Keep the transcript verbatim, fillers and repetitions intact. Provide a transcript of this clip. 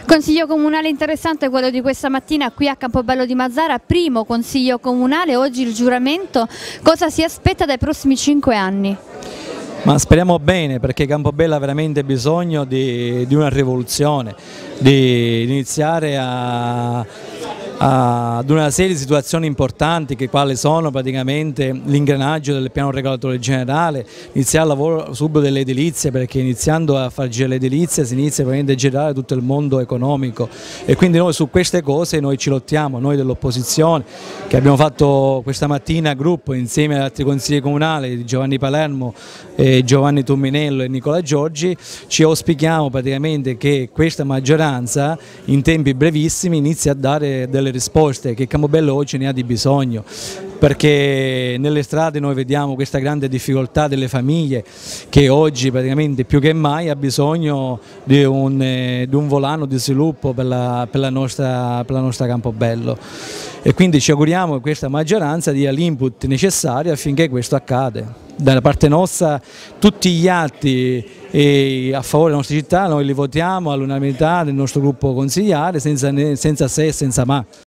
Consiglio comunale interessante quello di questa mattina qui a Campobello di Mazara, primo consiglio comunale, oggi il giuramento. Cosa si aspetta dai prossimi cinque anni? Ma speriamo bene, perché Campobello ha veramente bisogno di, di una rivoluzione, di, di iniziare a, a, ad una serie di situazioni importanti che quali sono praticamente l'ingranaggio del piano regolatore generale, iniziare il lavoro subito dell'edilizia, perché iniziando a far girare l'edilizia si inizia veramente a girare tutto il mondo economico, e quindi noi su queste cose noi ci lottiamo, noi dell'opposizione che abbiamo fatto questa mattina gruppo insieme ad altri consigli comunali, Giovanni Palermo, eh, Giovanni Tumminello e Nicola Giorgi. Ci auspichiamo praticamente che questa maggioranza in tempi brevissimi inizi a dare delle risposte, che Campobello oggi ne ha di bisogno, perché nelle strade noi vediamo questa grande difficoltà delle famiglie che oggi praticamente più che mai ha bisogno di un, eh, di un volano di sviluppo per la, per la, nostra, per la nostra Campobello, e quindi ci auguriamo che questa maggioranza dia l'input necessario affinché questo accada. Dalla parte nostra tutti gli atti e a favore della nostra città noi li votiamo all'unanimità del nostro gruppo consigliare, senza, senza se e senza ma.